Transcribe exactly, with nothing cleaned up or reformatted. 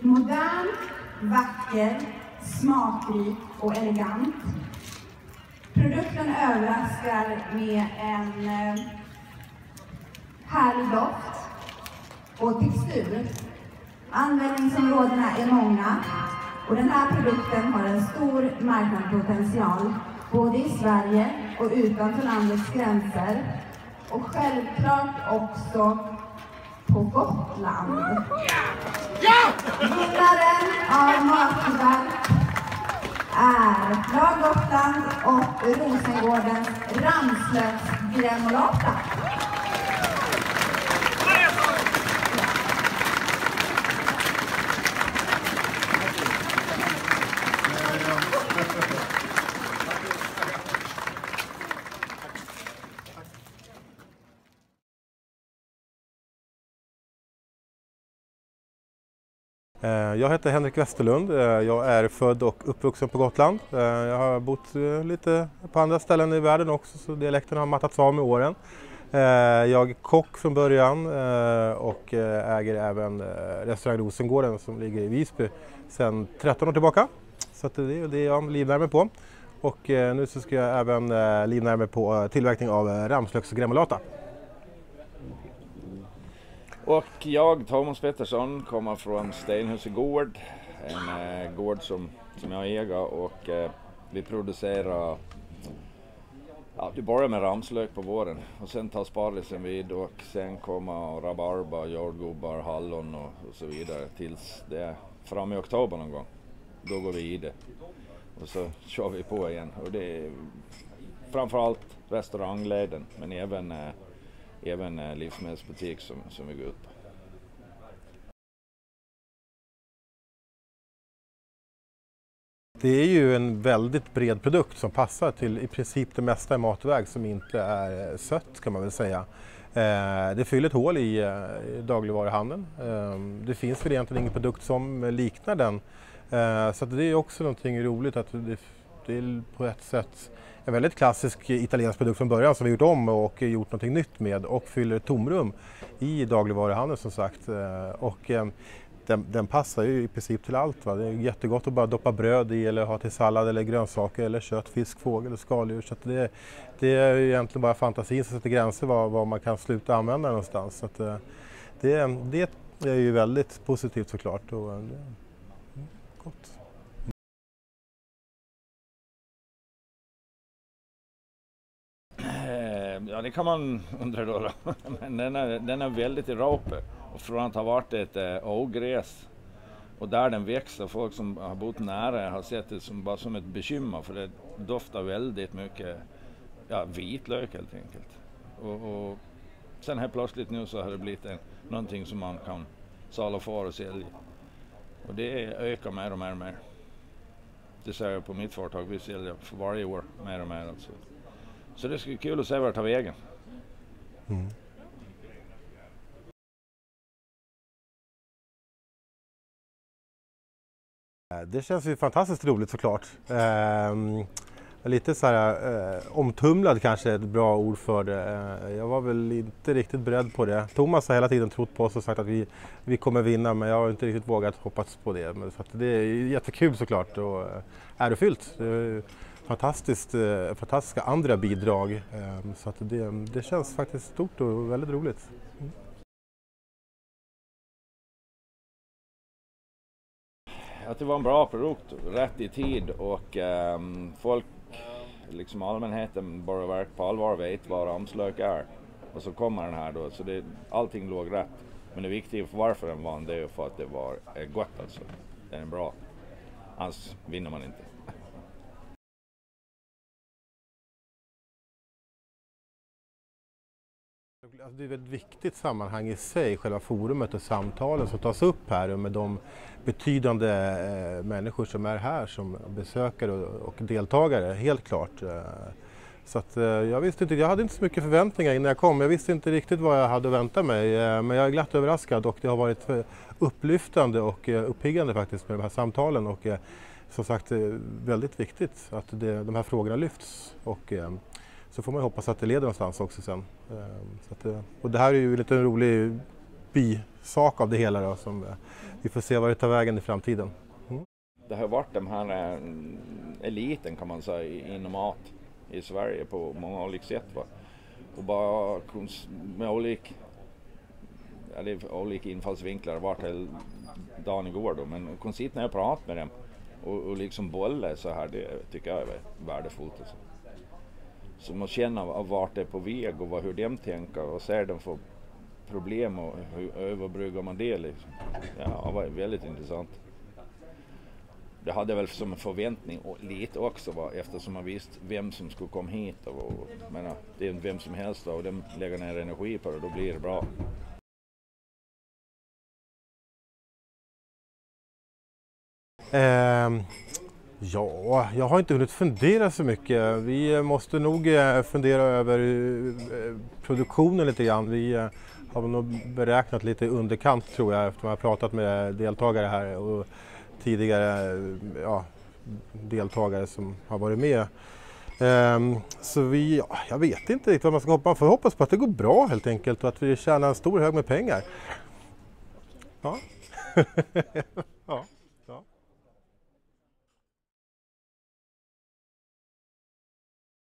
Modern, vacker, smakrik och elegant. Produkten överraskar med en eh, härlig doft och textur. Användningsområdena är många och den här produkten har en stor marknadspotential både i Sverige och utanför landets gränser och självklart också på Gotland. Vinnaren av Matverk är Lag Gotland och Rosengårdens Ramslöksgremolata. Jag heter Henrik Westerlund. Jag är född och uppvuxen på Gotland. Jag har bott lite på andra ställen i världen också, så dialekten har mattats av med åren. Jag är kock från början och äger även restaurang Rosengården som ligger i Visby sedan tretton år tillbaka. Så det är det jag livnär mig på. Och nu så ska jag även livnära mig på tillverkning av ramslöksgremolata. Och jag, Thomas Pettersson, kommer från Stenhus gård, en eh, gård som, som jag äger och eh, vi producerar, ja, vi börjar med ramslök på våren och sen tar sparrisen vid och sen kommer rabarber, jordgubbar, hallon och, och så vidare tills det är fram i oktober någon gång. Då går vi i det och så kör vi på igen och det är framförallt restaurangleden men även eh, Även en livsmedelsbutik som, som vi går ut på. Det är ju en väldigt bred produkt som passar till i princip det mesta i matväg som inte är sött kan man väl säga. Det fyller ett hål i, i dagligvaruhandeln. Det finns väl egentligen ingen produkt som liknar den. Så det är också någonting roligt att det, det är på ett sätt en väldigt klassisk italiensk produkt från början som vi gjort om och gjort någonting nytt med och fyller ett tomrum i dagligvaruhandeln som sagt. Och den, den passar ju i princip till allt. Va? Det är jättegott att bara doppa bröd i eller ha till sallad eller grönsaker eller kött, fisk, fågel eller skaldjur. Så att det, det är ju egentligen bara fantasin som sätter gränser var, var man kan sluta använda någonstans. Så att det, det är ju väldigt positivt såklart och det är gott. Ja, det kan man undra då. då. Men den är, den är väldigt i råpe. Och från att ha varit ett äh, ogräs och där den växer, folk som har bott nära har sett det som, bara som ett bekymmer för det doftar väldigt mycket ja, vitlök helt enkelt. Och, och sen här plötsligt nu så har det blivit en, någonting som man kan saluföra och sälja. Och det ökar mer och mer och mer. Det ser jag på mitt företag, vi säljer för varje år mer och mer alltså. Så det ska kul att se vart tar vägen. Mm. Det känns ju fantastiskt roligt såklart. Ehm, lite så här eh, omtumlad kanske är ett bra ord för det. Ehm, jag var väl inte riktigt beredd på det. Thomas har hela tiden trott på oss och sagt att vi, vi kommer vinna men jag har inte riktigt vågat hoppas på det. Men, så att det är jättekul såklart och eh, ärofyllt. Det är, Fantastiskt, fantastiska andra bidrag, så att det, det känns faktiskt stort och väldigt roligt. Mm. Att det var en bra produkt, rätt i tid och um, folk, liksom allmänheten börjar på allvar vet vad ramslök är. Och så kommer den här då, så det, allting låg rätt. Men det viktiga för varför den vann det är för att det var gott alltså. Det är bra, annars vinner man inte. Det är ett väldigt viktigt sammanhang i sig, själva forumet och samtalen som tas upp här med de betydande eh, människor som är här som besökare och, och deltagare, helt klart. Så att, eh, jag visste inte, jag hade inte så mycket förväntningar innan jag kom, jag visste inte riktigt vad jag hade att vänta mig, eh, men jag är glatt överraskad och det har varit upplyftande och eh, uppiggande faktiskt med de här samtalen och eh, som sagt väldigt viktigt att det, de här frågorna lyfts och eh, så får man hoppas att det leder någonstans också sen. Så att, och det här är ju lite en rolig bisak av det hela då, som vi får se vad det tar vägen i framtiden. Mm. Det har varit den här eliten kan man säga inom mat i Sverige på många olika sätt. Va? Och bara med olika, eller olika infallsvinklar vart hela dagen igår då. Men kunna sitta ner och prata med dem och, och liksom bolla så här, det tycker jag är värdefullt. Alltså. Så man känner vart det är på väg och vad, hur de tänker och ser de får problem och hur överbryggar man det liksom. Ja, det var väldigt intressant. Det hade väl som en förväntning och lite också va, eftersom man visste vem som skulle komma hit och, och menar, det är vem som helst och de lägger ner energi på det, då blir det bra. Eh, ja, jag har inte hunnit fundera så mycket. Vi måste nog fundera över produktionen lite grann. Vi har nog beräknat lite underkant tror jag, efter att jag har pratat med deltagare här och tidigare ja, deltagare som har varit med. Um, så vi, ja, jag vet inte riktigt vad man ska hoppas. Man får hoppas på att det går bra helt enkelt och att vi tjänar en stor hög med pengar. Ja.